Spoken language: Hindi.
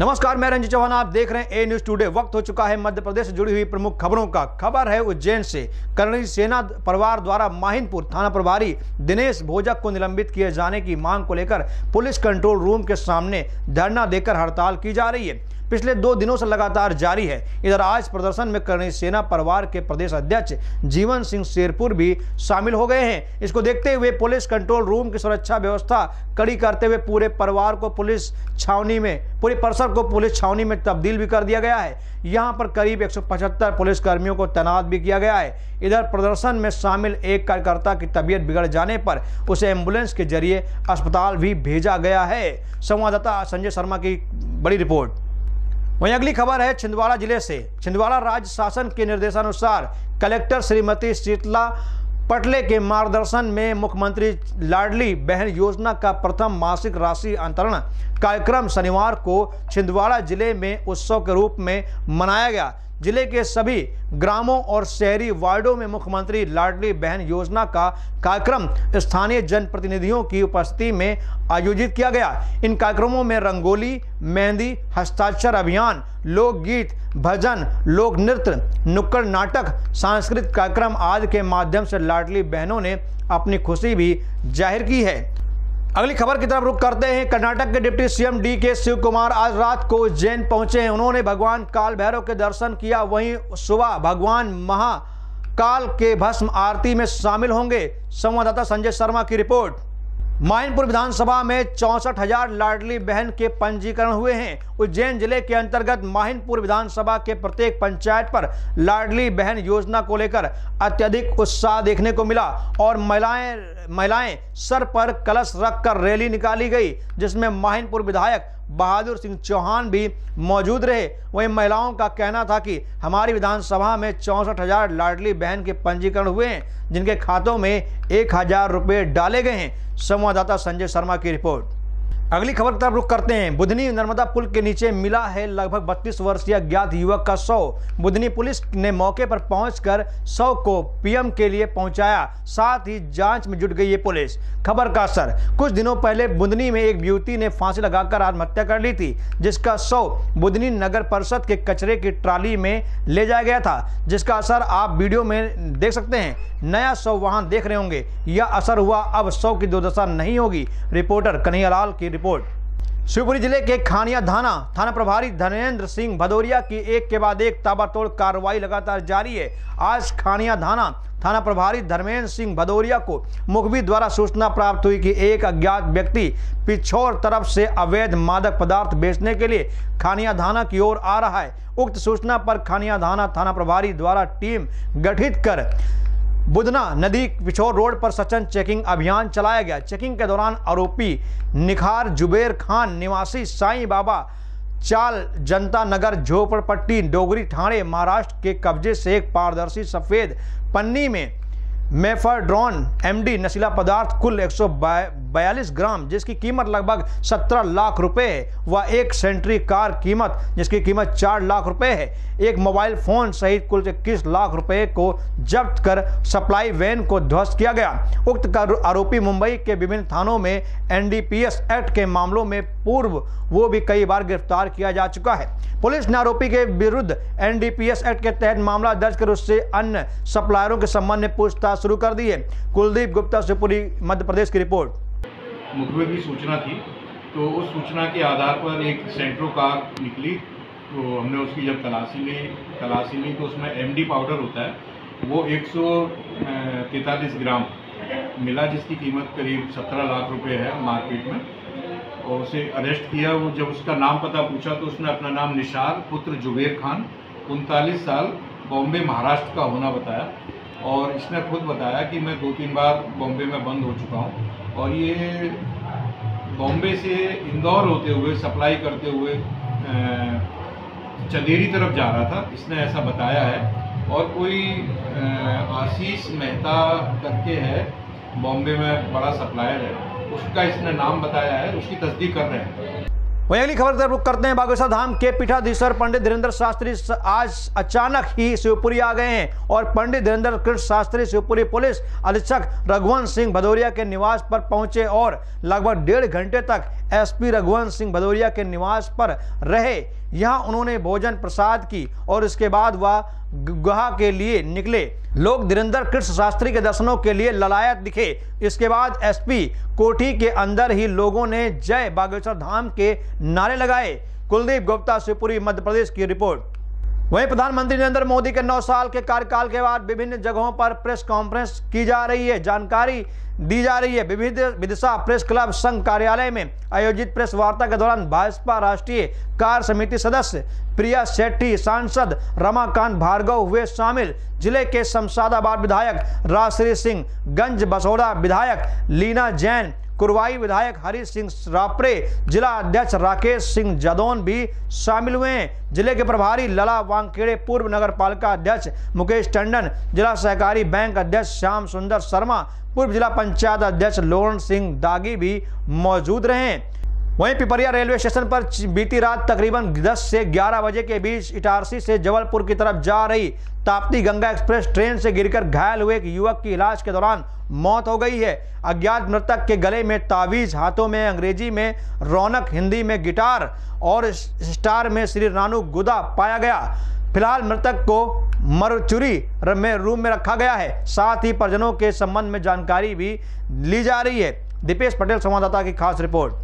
नमस्कार, मैं रंजीत चौहान। आप देख रहे हैं ए न्यूज टुडे। वक्त हो चुका है मध्य प्रदेश से जुड़ी हुई प्रमुख खबरों का। खबर है उज्जैन से। कर्नल सेना परिवार द्वारा माहिनपुर थाना प्रभारी दिनेश भोजक को निलंबित किए जाने की मांग को लेकर पुलिस कंट्रोल रूम के सामने धरना देकर हड़ताल की जा रही है। पिछले 2 दिनों से लगातार जारी है। इधर आज प्रदर्शन में कर्नल सेना परिवार के प्रदेश अध्यक्ष जीवन सिंह शेरपुर भी शामिल हो गए हैं। इसको देखते हुए पुलिस कंट्रोल रूम की सुरक्षा व्यवस्था कड़ी करते हुए पूरे परिसर को पुलिस छावनी में तब्दील भी कर दिया गया है। यहां पर करीब 175 पुलिस कर्मियों को तैनात भी किया गया है। इधर प्रदर्शन में शामिल एक कार्यकर्ता की तबीयत बिगड़ जाने पर उसे एम्बुलेंस के जरिए अस्पताल भी भेजा गया है। संवाददाता संजय शर्मा की बड़ी रिपोर्ट। वहीं अगली खबर है छिंदवाड़ा जिले से। छिंदवाड़ा राज्य शासन के निर्देशानुसार कलेक्टर श्रीमती शीतला पटले के मार्गदर्शन में मुख्यमंत्री लाडली बहन योजना का प्रथम मासिक राशि अंतरण कार्यक्रम शनिवार को छिंदवाड़ा जिले में उत्सव के रूप में मनाया गया। जिले के सभी ग्रामों और शहरी वार्डों में मुख्यमंत्री लाडली बहन योजना का कार्यक्रम स्थानीय जनप्रतिनिधियों की उपस्थिति में आयोजित किया गया। इन कार्यक्रमों में रंगोली, मेहंदी, हस्ताक्षर अभियान, लोकगीत, भजन, लोक नृत्य, नुक्कड़ नाटक, सांस्कृतिक कार्यक्रम आदि के माध्यम से लाडली बहनों ने अपनी खुशी भी जाहिर की है। अगली खबर की तरफ रुख करते हैं। कर्नाटक के deputy CM DK Shiv Kumar आज रात को उज्जैन पहुंचे हैं। उन्होंने भगवान काल भैरव के दर्शन किया। वहीं सुबह भगवान महाकाल के भस्म आरती में शामिल होंगे। संवाददाता संजय शर्मा की रिपोर्ट। माहिनपुर विधानसभा में 64,000 लाडली बहन के पंजीकरण हुए हैं। उज्जैन जिले के अंतर्गत माहिनपुर विधानसभा के प्रत्येक पंचायत पर लाडली बहन योजना को लेकर अत्यधिक उत्साह देखने को मिला और महिलाएं सर पर कलश रखकर रैली निकाली गई, जिसमें माहिनपुर विधायक बहादुर सिंह चौहान भी मौजूद रहे। वहीं महिलाओं का कहना था कि हमारी विधानसभा में 64,000 लाडली बहन के पंजीकरण हुए हैं, जिनके खातों में 1,000 रुपये डाले गए हैं। संवाददाता संजय शर्मा की रिपोर्ट। अगली खबर की तरफ रुख करते हैं। बुधनी नर्मदा पुल के नीचे मिला है लगभग 32 वर्षीय अज्ञात युवक का शव। बुधनी पुलिस ने मौके पर पहुंचकर शव को पीएम के लिए पहुंचाया। साथ ही जांच में जुट गई ये पुलिस। खबर का असर। कुछ दिनों पहले बुधनी में एक युवती ने फांसी लगाकर आत्महत्या कर ली थी, जिसका शव बुधनी नगर परिषद के कचरे की ट्राली में ले जाया गया था, जिसका असर आप वीडियो में देख सकते हैं। नया शव वहां देख रहे होंगे। यह असर हुआ, अब शव की दुर्दशा नहीं होगी। रिपोर्टर कन्हैयालाल की रिपोर्ट। शिवपुरी जिले के खानिया थाना प्रभारी धर्मेंद्र सिंह भदौरिया की एक के बाद एक ताबड़तोड़ कार्रवाई लगातार जारी है। आज खानिया थाना प्रभारी धर्मेंद्र सिंह भदौरिया को मुखबिर द्वारा सूचना प्राप्त हुई कि एक अज्ञात व्यक्ति पिछोर तरफ से अवैध मादक पदार्थ बेचने के लिए खानिया थाना की ओर आ रहा है। उक्त सूचना पर खानिया थाना प्रभारी द्वारा टीम गठित कर बुधना नदी पिछोर रोड पर सघन चेकिंग अभियान चलाया गया। चेकिंग के दौरान आरोपी निखार जुबेर खान निवासी साईं बाबा चाल जनता नगर झोपड़पट्टी डोगरी ठाणे महाराष्ट्र के कब्जे से एक पारदर्शी सफेद पन्नी में मेफेड्रोन एमडी नशीला पदार्थ कुल 142 ग्राम, जिसकी कीमत लगभग 17 लाख रुपए है, व एक सेंट्री कार कीमत जिसकी कीमत 4 लाख रुपए है। एक मोबाइल फोन सहित कुल 21 लाख रुपए को जब्त कर सप्लाई वैन को ध्वस्त किया गया। उक्त आरोपी मुंबई के विभिन्न थानों में एनडीपीएस एक्ट के मामलों में पूर्व वो भी कई बार गिरफ्तार किया जा चुका है। पुलिस ने आरोपी के विरुद्ध एनडीपीएस एक्ट के तहत मामला दर्ज कर उससे अन्य सप्लायरों के संबंध में पूछताछ शुरू कर दी है। कुलदीप गुप्ता शिवपुरी मध्य प्रदेश की रिपोर्ट। मुखबिर की सूचना थी, तो उस सूचना के आधार पर एक सेंट्रो कार निकली, तो हमने उसकी जब तलाशी ली तो उसमें एमडी पाउडर होता है, वो 143 ग्राम मिला, जिसकी कीमत करीब 17 लाख रुपए है मार्केट में, और उसे अरेस्ट किया। वो जब उसका नाम पता पूछा तो उसने अपना नाम निशार पुत्र जुबेर खान 39 साल बॉम्बे महाराष्ट्र का होना बताया, और इसने खुद बताया कि मैं 2-3 बार बॉम्बे में बंद हो चुका हूँ, और ये बॉम्बे से इंदौर होते हुए सप्लाई करते हुए चंदेरी तरफ जा रहा था, इसने ऐसा बताया है। और कोई आशीष मेहता करके है, बॉम्बे में बड़ा सप्लायर है, उसका इसने नाम बताया है, उसकी तस्दीक कर रहे हैं। वहीं अगली खबर की रुख करते हैं। बागेश्वर धाम के पीठाधीश्वर पंडित धीरेन्द्र शास्त्री आज अचानक ही शिवपुरी आ गए हैं और पंडित धीरेन्द्र कृष्ण शास्त्री शिवपुरी पुलिस अधीक्षक रघुवंश सिंह भदौरिया के निवास पर पहुंचे और लगभग 1.5 घंटे तक एसपी रघुवंश सिंह भदौरिया के निवास पर रहे। यहां उन्होंने भोजन प्रसाद की और इसके बाद वह गुहा के लिए निकले। लोग धीरेन्द्र कृष्ण शास्त्री के दर्शनों के लिए ललायत दिखे। इसके बाद एसपी कोठी के अंदर ही लोगों ने जय बागेश्वर धाम के नारे लगाए। कुलदीप गुप्ता, शिवपुरी, मध्य प्रदेश की रिपोर्ट। वहीं प्रधानमंत्री नरेंद्र मोदी के 9 साल के कार्यकाल के बाद विभिन्न जगहों पर प्रेस कॉन्फ्रेंस की जा रही है, जानकारी दी जा रही है। विदिशा प्रेस क्लब संघ कार्यालय में आयोजित प्रेस वार्ता के दौरान भाजपा राष्ट्रीय कार्य समिति सदस्य प्रिया शेट्टी, सांसद रमाकांत भार्गव हुए शामिल। जिले के शमशादाबाद विधायक राजश्री सिंह, गंज बसोड़ा विधायक लीना जैन, कुरवाई विधायक हरी सिंह रापरे, जिला अध्यक्ष राकेश सिंह जदौन भी शामिल हुए हैं। जिले के प्रभारी लला वांगखेड़े, पूर्व नगर पालिका अध्यक्ष मुकेश टंडन, जिला सहकारी बैंक अध्यक्ष श्याम सुंदर शर्मा, पूर्व जिला पंचायत अध्यक्ष लोरण सिंह दागी भी मौजूद रहे। वहीं पिपरिया रेलवे स्टेशन पर बीती रात तकरीबन 10 से 11 बजे के बीच इटारसी से जबलपुर की तरफ जा रही ताप्ती गंगा एक्सप्रेस ट्रेन से गिरकर घायल हुए एक युवक की इलाज के दौरान मौत हो गई है। अज्ञात मृतक के गले में तावीज, हाथों में अंग्रेजी में रौनक, हिंदी में गिटार और स्टार में श्री रानू गुदा पाया गया। फिलहाल मृतक को मरचुरी में रूम में रखा गया है। साथ ही परिजनों के संबंध में जानकारी भी ली जा रही है। दीपेश पटेल, संवाददाता की खास रिपोर्ट।